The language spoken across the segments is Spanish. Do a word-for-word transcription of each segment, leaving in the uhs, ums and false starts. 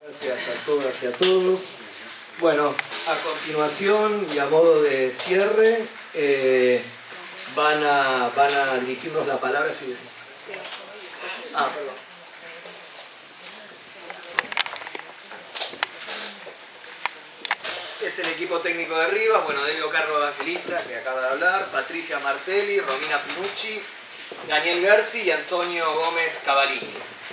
Gracias a todas y a todos. Bueno, a continuación y a modo de cierre, eh, van, a, van a dirigirnos la palabra. Si... Ah, perdón. Es el equipo técnico de Rivas, bueno, Delio Carlo Evangelista, que acaba de hablar, Patricia Martelli, Romina Finucci, Daniel Garci y Antonio Gómez Cavallini.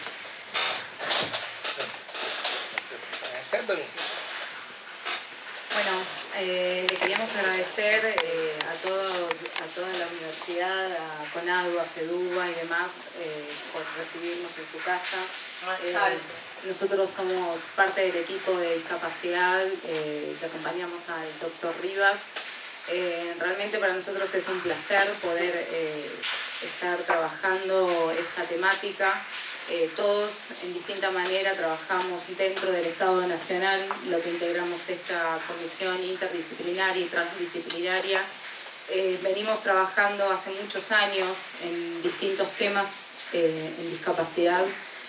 Bueno, eh, le queríamos agradecer eh, a, todos, a toda la universidad, a CONADU, a FEDUBA y demás, eh, por recibirnos en su casa. Eh, nosotros somos parte del equipo de discapacidad eh, que acompañamos al doctor Rivas. Eh, realmente para nosotros es un placer poder eh, estar trabajando esta temática. Eh, todos en distinta manera trabajamos dentro del Estado Nacional, lo que integramos esta comisión interdisciplinaria y transdisciplinaria. Eh, venimos trabajando hace muchos años en distintos temas eh, en discapacidad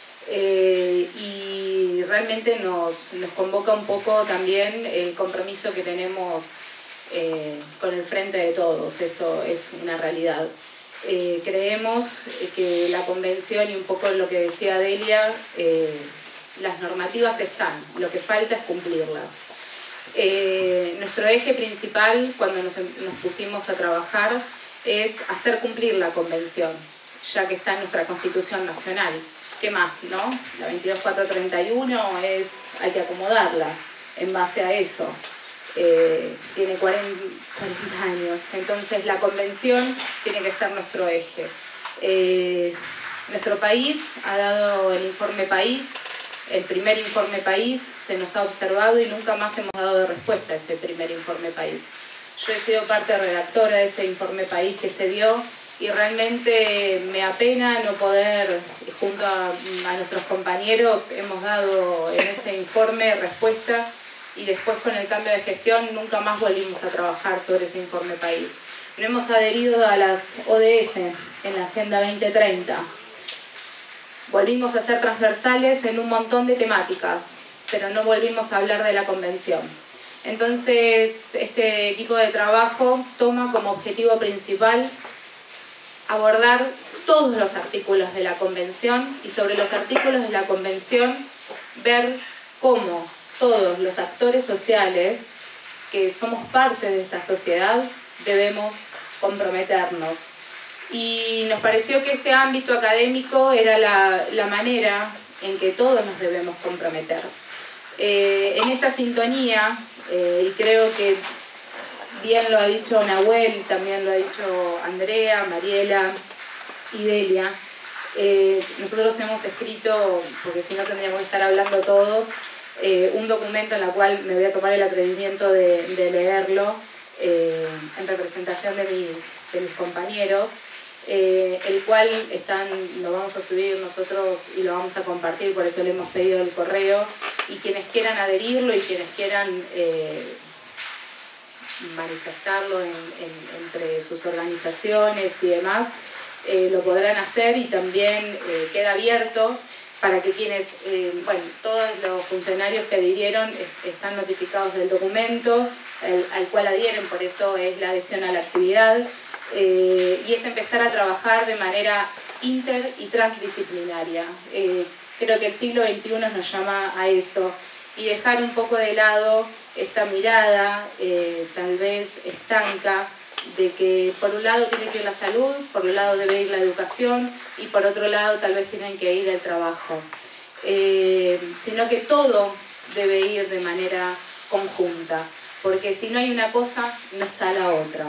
eh, y realmente nos, nos convoca un poco también el compromiso que tenemos eh, con el Frente de Todos. Esto es una realidad. Eh, creemos que la convención y un poco lo que decía Delia, eh, las normativas están, lo que falta es cumplirlas. Eh, nuestro eje principal cuando nos, nos pusimos a trabajar es hacer cumplir la convención, ya que está en nuestra Constitución Nacional. ¿Qué más, no? La veintidós mil cuatrocientos treinta y uno es, hay que acomodarla en base a eso. Eh, tiene cuarenta años, entonces la convención tiene que ser nuestro eje. Eh, nuestro país ha dado el informe país, el primer informe país se nos ha observado y nunca más hemos dado respuesta a ese primer informe país. Yo he sido parte redactora de ese informe país que se dio y realmente me apena no poder, junto a, a nuestros compañeros, hemos dado en ese informe respuesta. Y después con el cambio de gestión nunca más volvimos a trabajar sobre ese informe país. No hemos adherido a las O D S en la Agenda veinte treinta. Volvimos a ser transversales en un montón de temáticas, pero no volvimos a hablar de la convención. Entonces, este equipo de trabajo toma como objetivo principal abordar todos los artículos de la convención y sobre los artículos de la convención ver cómo todos los actores sociales que somos parte de esta sociedad debemos comprometernos. Y nos pareció que este ámbito académico era la, la manera en que todos nos debemos comprometer. Eh, en esta sintonía, eh, y creo que bien lo ha dicho Nahuel, también lo ha dicho Andrea, Mariela y Delia, eh, nosotros hemos escrito, porque si no tendríamos que estar hablando todos, Eh, un documento en el cual me voy a tomar el atrevimiento de, de leerlo eh, en representación de mis, de mis compañeros, eh, el cual están, lo vamos a subir nosotros y lo vamos a compartir, por eso le hemos pedido el correo, y quienes quieran adherirlo y quienes quieran eh, manifestarlo en, en, entre sus organizaciones y demás, eh, lo podrán hacer y también eh, queda abierto para que quienes, eh, bueno, todos los funcionarios que adhirieron están notificados del documento el, al cual adhieren, por eso es la adhesión a la actividad, eh, y es empezar a trabajar de manera inter y transdisciplinaria. Eh, creo que el siglo veintiuno nos llama a eso, y dejar un poco de lado esta mirada, eh, tal vez estanca, de que por un lado tiene que ir la salud, por un lado debe ir la educación y por otro lado tal vez tienen que ir el trabajo, eh, sino que todo debe ir de manera conjunta, porque si no hay una cosa, no está la otra.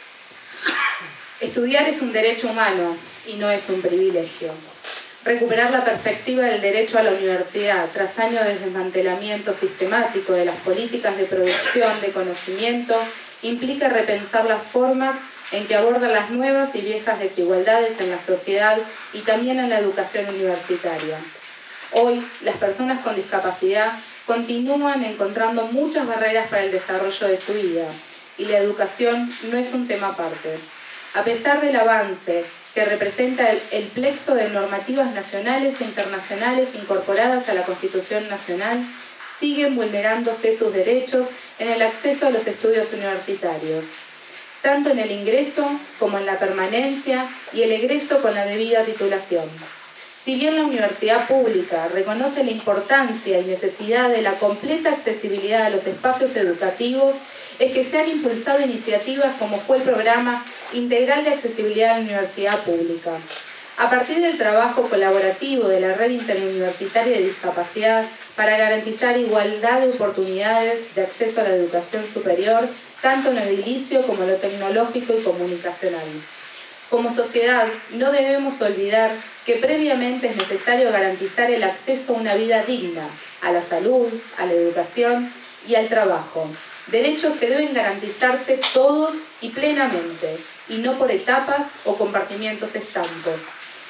Estudiar es un derecho humano y no es un privilegio. Recuperar la perspectiva del derecho a la universidad tras años de desmantelamiento sistemático de las políticas de producción de conocimiento implica repensar las formas en que abordan las nuevas y viejas desigualdades en la sociedad y también en la educación universitaria. Hoy, las personas con discapacidad continúan encontrando muchas barreras para el desarrollo de su vida y la educación no es un tema aparte. A pesar del avance que representa el, el plexo de normativas nacionales e internacionales incorporadas a la Constitución Nacional, siguen vulnerándose sus derechos en el acceso a los estudios universitarios, tanto en el ingreso como en la permanencia y el egreso con la debida titulación. Si bien la universidad pública reconoce la importancia y necesidad de la completa accesibilidad a los espacios educativos, es que se han impulsado iniciativas como fue el programa Integral de Accesibilidad a la Universidad Pública. A partir del trabajo colaborativo de la Red Interuniversitaria de Discapacidad para garantizar igualdad de oportunidades de acceso a la educación superior, tanto en lo edilicio como en lo tecnológico y comunicacional. Como sociedad, no debemos olvidar que previamente es necesario garantizar el acceso a una vida digna, a la salud, a la educación y al trabajo. Derechos que deben garantizarse todos y plenamente, y no por etapas o compartimientos estancos.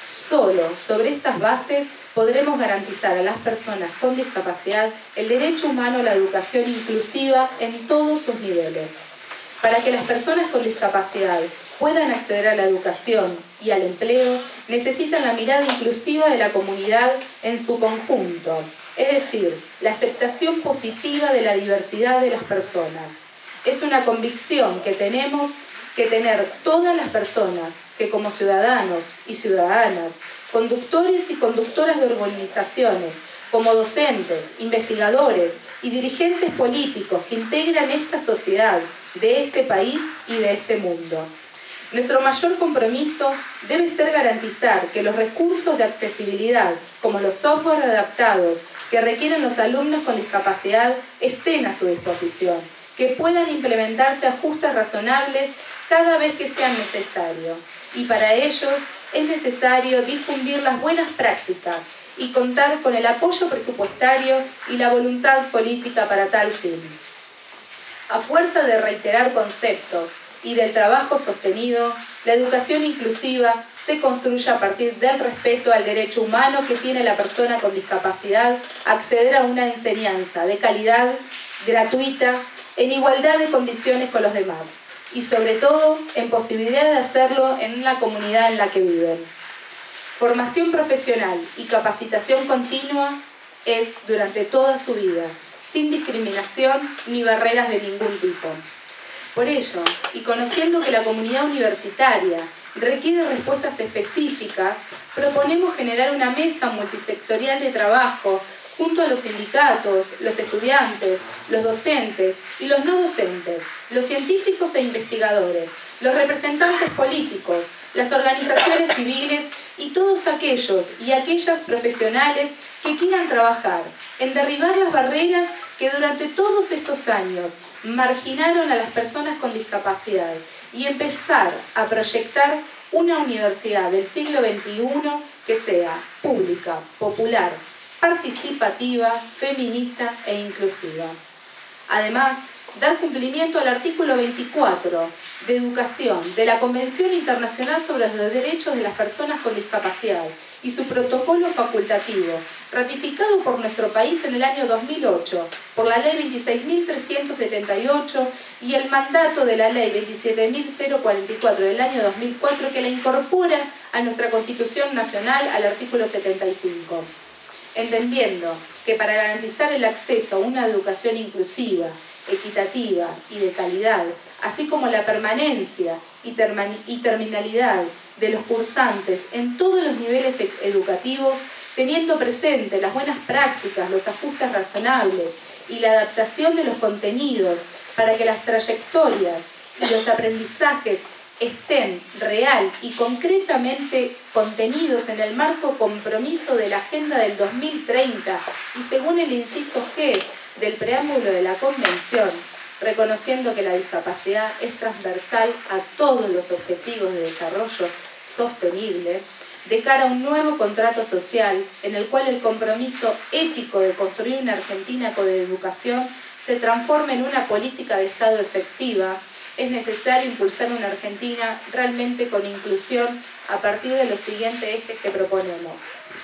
Solo sobre estas bases podremos garantizar a las personas con discapacidad el derecho humano a la educación inclusiva en todos sus niveles. Para que las personas con discapacidad puedan acceder a la educación y al empleo, necesitan la mirada inclusiva de la comunidad en su conjunto, es decir, la aceptación positiva de la diversidad de las personas. Es una convicción que tenemos que tener todas las personas que como ciudadanos y ciudadanas, conductores y conductoras de organizaciones, como docentes, investigadores y dirigentes políticos que integran esta sociedad de este país y de este mundo. Nuestro mayor compromiso debe ser garantizar que los recursos de accesibilidad, como los software adaptados que requieren los alumnos con discapacidad, estén a su disposición, que puedan implementarse ajustes razonables cada vez que sea necesario. Y para ellos es necesario difundir las buenas prácticas y contar con el apoyo presupuestario y la voluntad política para tal fin. A fuerza de reiterar conceptos y del trabajo sostenido, la educación inclusiva se construye a partir del respeto al derecho humano que tiene la persona con discapacidad a acceder a una enseñanza de calidad, gratuita, en igualdad de condiciones con los demás y sobre todo en posibilidad de hacerlo en la comunidad en la que viven. Formación profesional y capacitación continua es durante toda su vida, sin discriminación ni barreras de ningún tipo. Por ello, y conociendo que la comunidad universitaria requiere respuestas específicas, proponemos generar una mesa multisectorial de trabajo junto a los sindicatos, los estudiantes, los docentes y los no docentes, los científicos e investigadores, los representantes políticos, las organizaciones civiles y todos aquellos y aquellas profesionales que quieran trabajar en derribar las barreras que durante todos estos años marginaron a las personas con discapacidad y empezar a proyectar una universidad del siglo veintiuno que sea pública, popular, participativa, feminista e inclusiva. Además, dar cumplimiento al artículo veinticuatro de Educación de la Convención Internacional sobre los Derechos de las Personas con Discapacidad y su protocolo facultativo, ratificado por nuestro país en el año dos mil ocho por la Ley veintiséis mil trescientos setenta y ocho y el mandato de la Ley veintisiete mil cuarenta y cuatro del año dos mil cuatro que la incorpora a nuestra Constitución Nacional al artículo setenta y cinco. Entendiendo que para garantizar el acceso a una educación inclusiva, equitativa y de calidad, así como la permanencia y, y terminalidad de los cursantes en todos los niveles educativos, teniendo presente las buenas prácticas, los ajustes razonables y la adaptación de los contenidos para que las trayectorias y los aprendizajes estén real y concretamente contenidos en el marco compromiso de la Agenda del dos mil treinta y según el inciso G del preámbulo de la Convención, reconociendo que la discapacidad es transversal a todos los objetivos de desarrollo sostenible, de cara a un nuevo contrato social en el cual el compromiso ético de construir una Argentina con educación se transforme en una política de Estado efectiva, es necesario impulsar una Argentina realmente con inclusión a partir de los siguientes ejes que proponemos.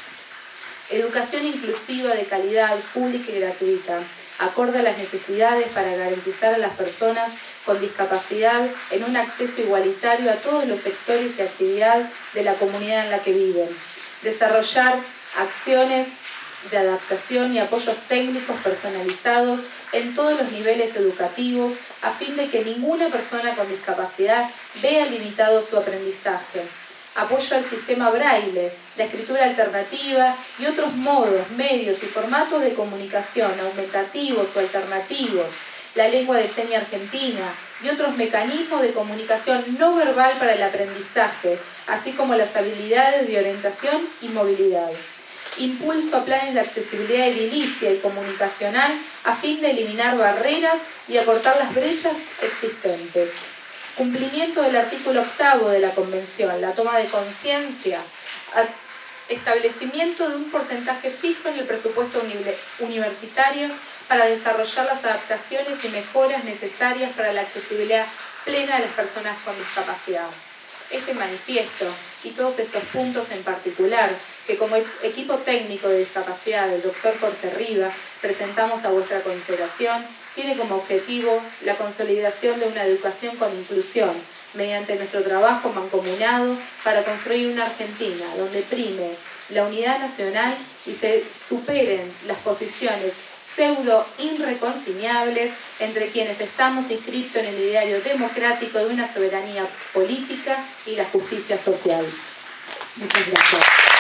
Educación inclusiva de calidad, pública y gratuita, acorde a las necesidades para garantizar a las personas con discapacidad en un acceso igualitario a todos los sectores y actividades de la comunidad en la que viven. Desarrollar acciones de adaptación y apoyos técnicos personalizados en todos los niveles educativos a fin de que ninguna persona con discapacidad vea limitado su aprendizaje. Apoyo al sistema braille, la escritura alternativa y otros modos, medios y formatos de comunicación aumentativos o alternativos, la lengua de señas argentina y otros mecanismos de comunicación no verbal para el aprendizaje, así como las habilidades de orientación y movilidad. Impulso a planes de accesibilidad edilicia y comunicacional a fin de eliminar barreras y acortar las brechas existentes. Cumplimiento del artículo octavo de la Convención, la toma de conciencia, establecimiento de un porcentaje fijo en el presupuesto universitario para desarrollar las adaptaciones y mejoras necesarias para la accesibilidad plena de las personas con discapacidad. Este manifiesto y todos estos puntos en particular, que como equipo técnico de discapacidad del doctor Jorge Riva presentamos a vuestra consideración, tiene como objetivo la consolidación de una educación con inclusión, mediante nuestro trabajo mancomunado para construir una Argentina donde prime la unidad nacional y se superen las posiciones pseudo irreconciliables entre quienes estamos inscritos en el ideario democrático de una soberanía política y la justicia social. Muchas gracias.